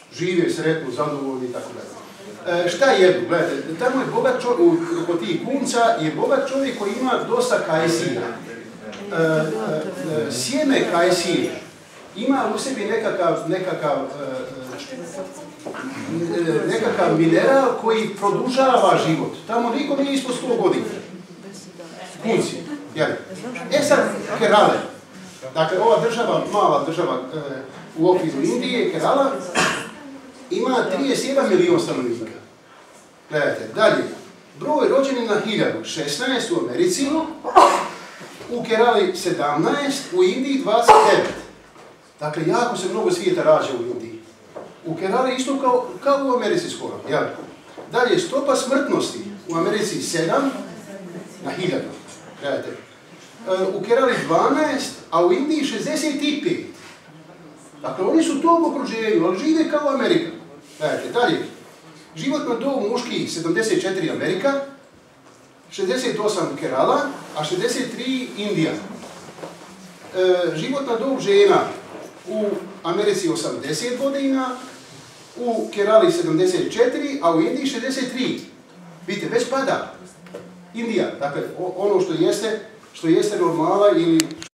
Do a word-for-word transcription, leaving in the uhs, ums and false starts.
žive sretno, zadovoljni i tako dalje. E, šta jedu? Gledajte, tamo je bogat čovjek, kod tih kunca je bogat čovjek koji ima dosta kajsija. E, e, sjeme kajsije ima u sebi nekakav, nekakav, e, nekakav mineral koji produžava život. Tamo niko nije ispod sto godina. Kunci. Jel? E sad, Kerale. Dakle, ova država, mala država e, u okviru Indije, Kerala, ima trideset jedan milion stanovnika. Gledajte, dalje. Broj rođenih na hiljadu, šesnaest u Americi, u Kerali sedamnaest, u Indiji dvadeset devet. Dakle, jako se mnogo svijeta rađa u Indiji. U Kerali isto kao, kao u Americi skoro. Jel? Dalje, stopa smrtnosti u Americi sedam na hiljadu. Gledajte. U Kerali dvanaest, a u Indiji šezdeset pet. Dakle, oni su to u okruženju, ali žive kao Amerika. Gledajte, dalje. Životna dob muških sedamdeset četiri Amerika, šezdeset osam Kerala, a šezdeset tri Indija. E, životna dob žena u Americi osamdeset godina, u Kerali sedamdeset četiri, a u Indiji šezdeset tri. Vidite, već pada. Indija, dakle, ono što jeste, što jeste normala ili